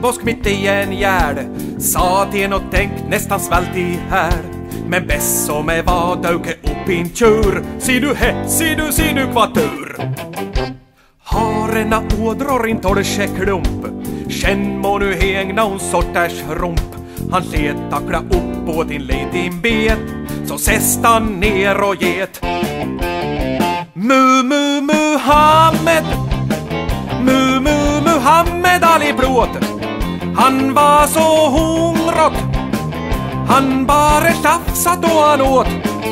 stenbosk mitt i en gärd. Sa till och tänkt nästan svalt i här. Men bäst som är vad döke upp in tjur. Si du kvatur. Harena ådror in torrse klump. Känn må nu hängna hon sorters rump. Han led tackla upp på din liten bet. Så sästan ner och get. Muhammed. Muhammed Ali Blåt. Han var så hungrot. Han bara tafsat och han åt.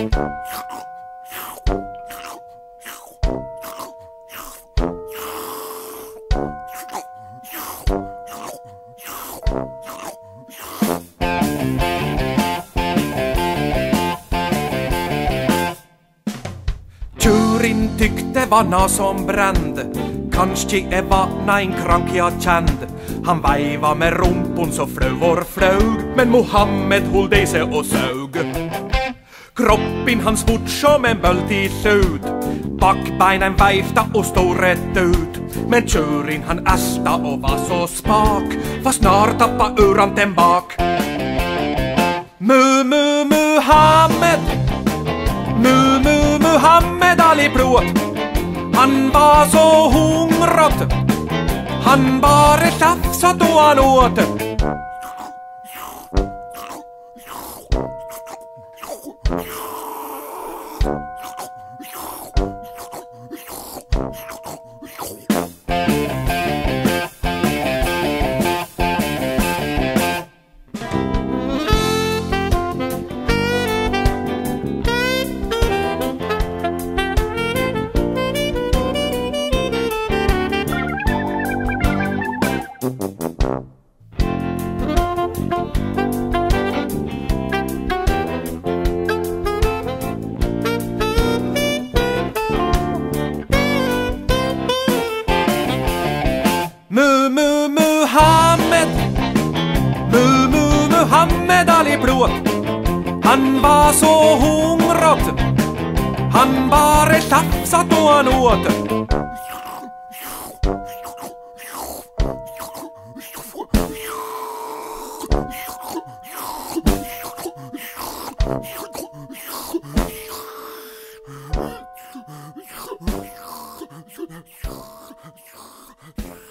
Tjurin tyckte vanna som brand. Kanske är vana en krank jag känd. Han vajva med rumpon så flög flög. Men Muhammed höll dig sig och sög. Kroppen hans fort som en böld i slut. Backbeinen vajfta och stod rätt ut. Men tjurin han ästa och var så spak. Fast snart tappa uranten bak. Muhammed. Muhammed Ali Blåt. Han var så hungrot. Han bara tafsat och han åt. Muhammed Ali Blåt. Han var så hungrot. Han bara tafsat och han åt. Yeah.